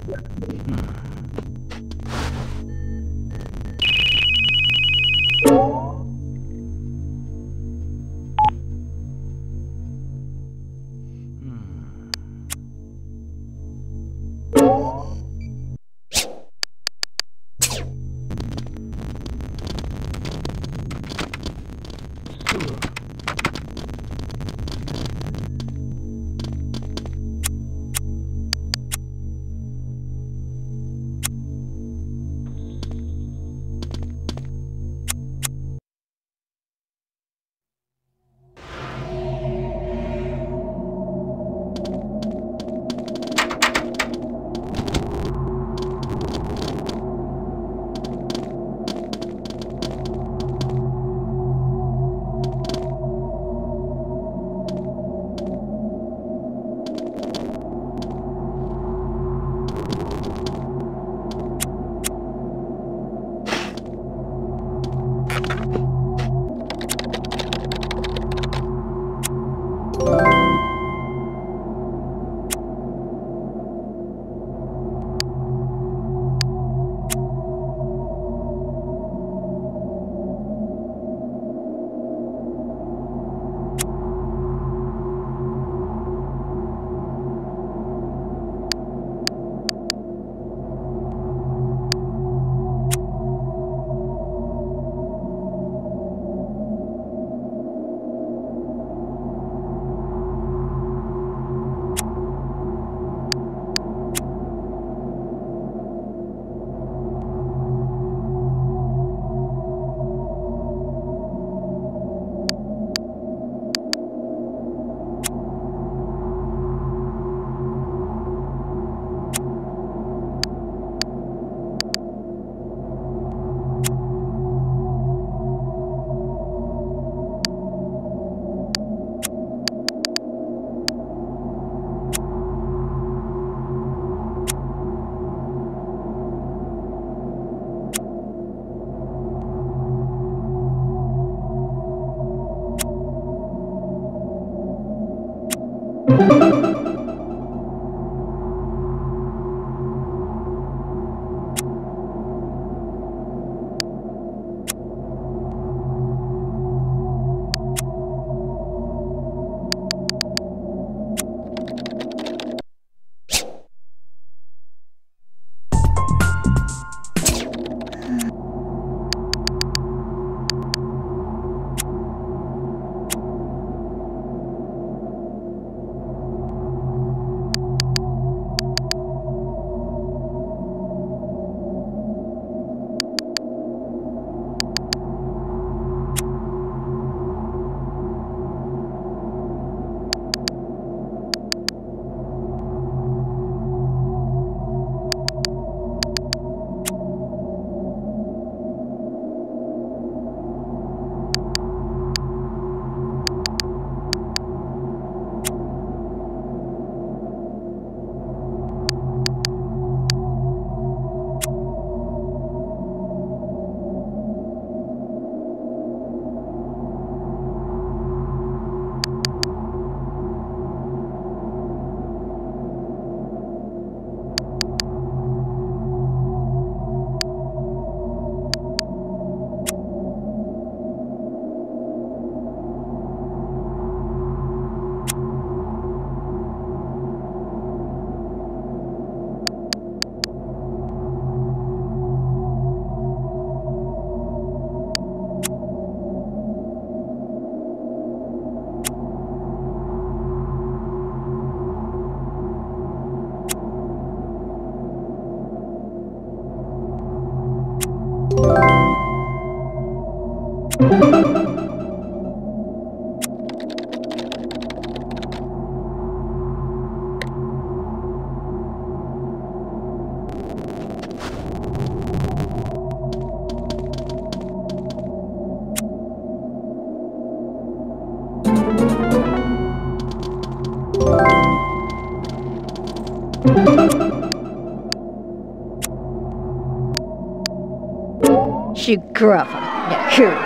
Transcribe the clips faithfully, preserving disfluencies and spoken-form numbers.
Shigrafa. Yeah.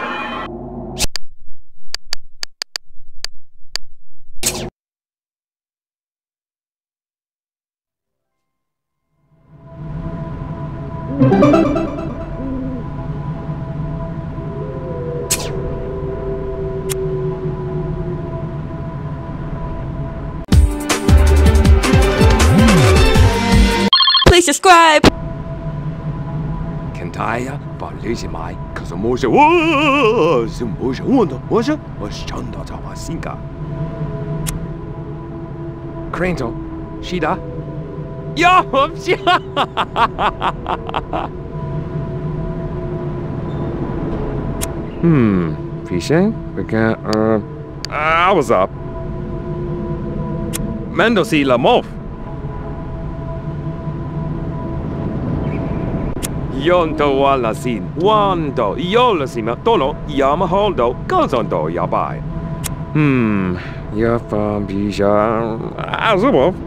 Please subscribe. Kentaya, Balisi Mai, Kazamosa, whoa, Zimbuja, Wanda, was it? Was Chanda Tawasinka. Cranto, Shida. Yo, Hmm, fishing? We can, uh, I was up. Mendosi Lamov. Yonto walasin, wando, yolasima, tolo, yamaholdo, gozondo yabai. Hmm, yafam bisha, azubo.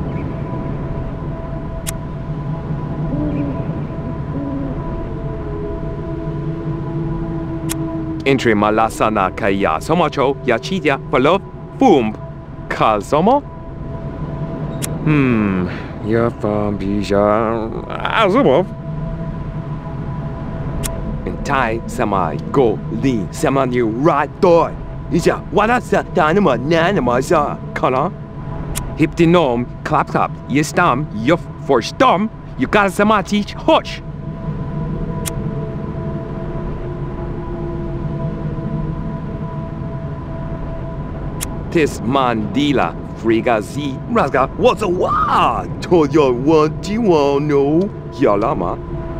Entre malasana kaya somacho, yachidia, palo, boom, kalsomo. Hmm, yafam bisha, azubo. Tai sama go li sama new right door. Isa wala sa tanama nanama sa kala. Hiptinom clap clap yestam yuf for stom you got sama teach hush. Tis mandila frigazi rasga what's a wa told you what do you want no yalama.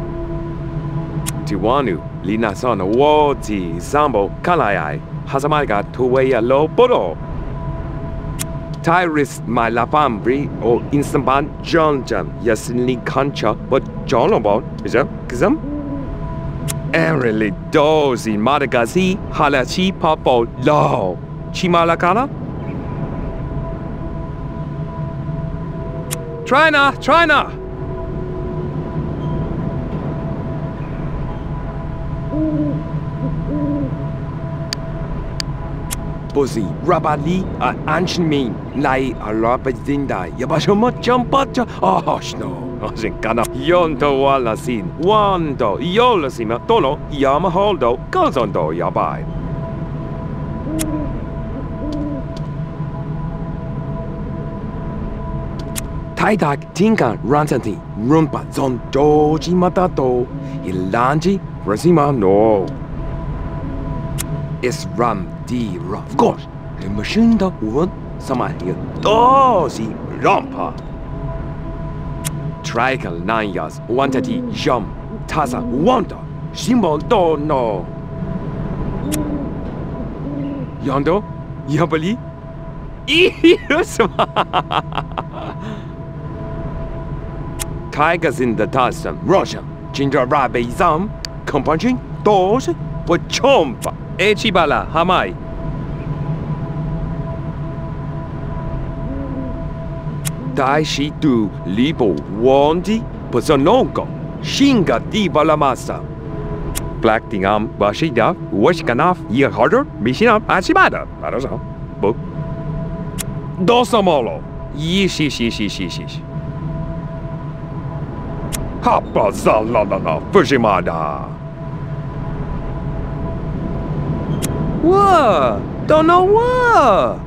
Tiwanu Lina sana woti sambo kalayai hasamaga tuweya lo bodo. Tyrus my lapambri or instamban jonjan yasinli kancha but jonobon is that kizam? Erili dozi madagazi halachi papo lo chimalakana. Try na, try na. Buzzy, Rabali, Anshmin, Lai, Arabadinda, Yabashoma, Jumpacha, oh, no, Ozinkana, Yonto Walasin, Wando, Yolasima, Tolo, Yamaholdo, Gozondo, Yabai. Taidak, Tinka, Rantanti, Rumpa, Zondo, Jimatato, Ilanji, Rasima, no. It's Ram D. Of course, the machine that would sama here dozy rampa. Trical nine yards, one thirty jump, Taza wonder, symbol do no. Yondo, Yabali, Tigers in the Tarzan, Russian, Ginger Rabbit Zam, Compunching, Doors, but Chompa. Echibala, Hamai. Dai shi tu libo wondi, Pozonongo, Shinga di balamasa. Black dingam, Bashida, Washkanaf, Year Harder, Mishinam, Achibada, Parazo, Book. Dosamolo, Yishi shi shi shi shi. Hapa Zalala, Fujimada. What? Don't know what?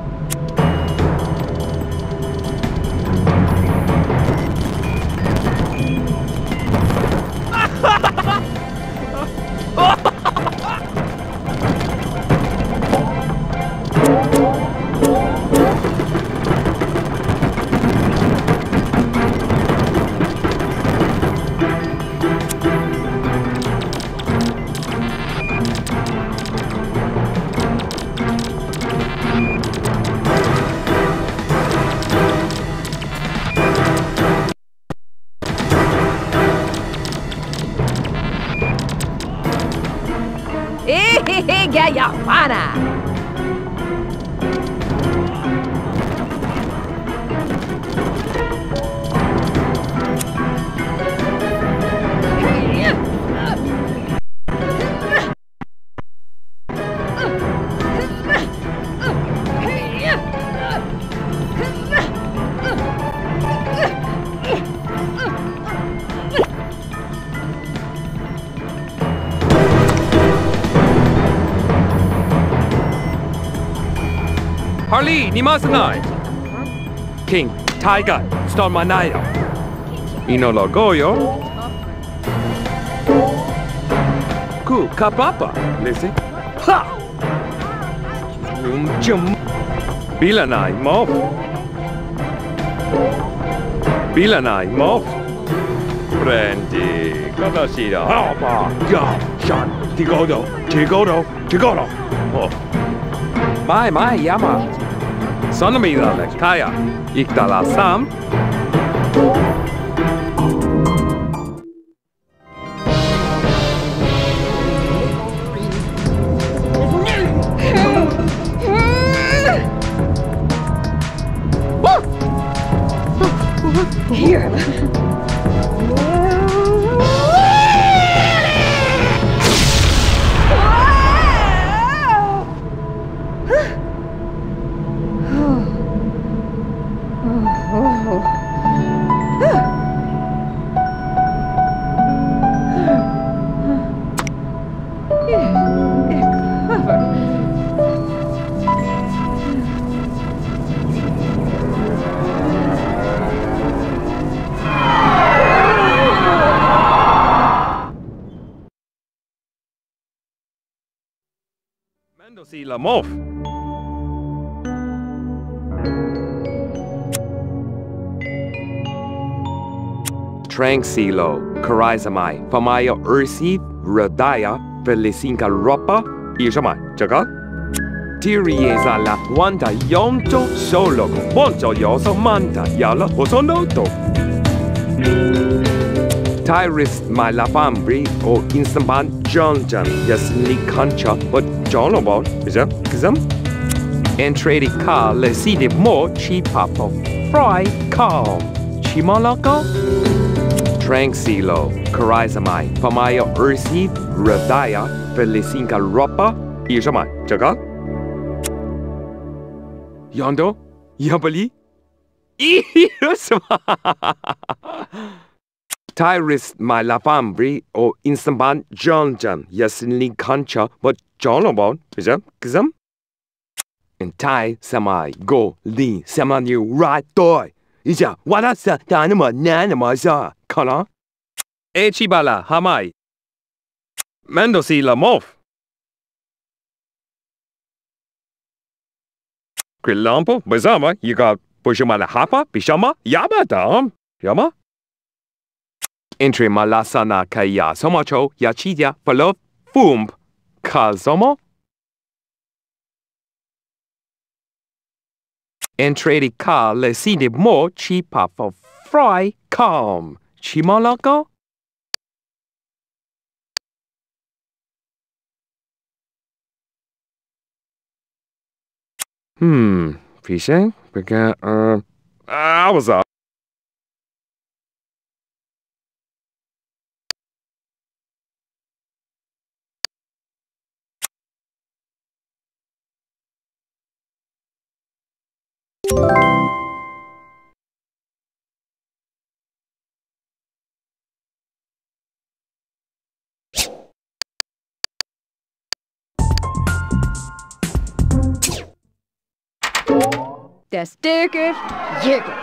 Gayafana. Kali, ni must not. King, Tiger, start my night. Ino logoyo. Ku, kapapa, listen. Ha! Room jum. Bilanai, mof. Bilanai, mof. Brandy, Kanashida, Hapa, Ya, Shan, Tigodo, Tigodo, Tigodo. Oh. My, my, Yama. Sonamida, Kaya, Iktala Sam. Here. Mendozi la mof. Tranquilo, Karizamai, Famaya Ursi, Radaya, Felicinca Ropa, Ishamai, Jagat. Tirieza la Wanda Yonto Solo, Bonto Yoso Manta, Yala, Osonoto. Tyrus my la fambri o instamban John John, yes, ni concha, but John about, is that, is that? Entredi ka le si de mo chi papo, fry calm, chimalaco? Tranquilo, Karizamai, Famaya Ursi, Radaya, Felicinca Ropa, Ishamai, Jagat? Yondo? Yabali? Tyrus my la fambri o instamban John John, yes, ni concha, but John about, is that, is that? And Tai Samai, go, Li, Samani, right, toy. Is that, what is that, Danima, Nanima, Za, Kana? Echibala, Hamai. Mendozi la mof. Grilampo, Bazama, you got Bushumala Hapa, Bishama, Yaba, Dam, Yama? Entre malasana kaya somacho yachidia falov fumb kalzomo. Entre di ka le si de mo chi pa for fry calm chimalago. Hmm, fishing? Began, uh, I was up. Das Ticket, Jäger.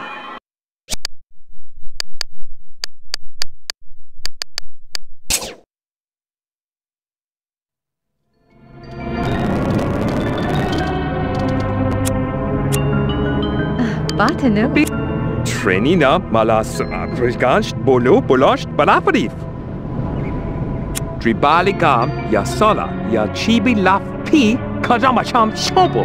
Warte, ne? Trenina malas afrikansk bolo bolost balaparif. Tribalikam ya sola ya chibi laf pi kajamacham shombo.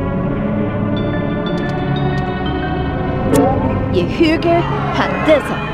Je hygge har det så.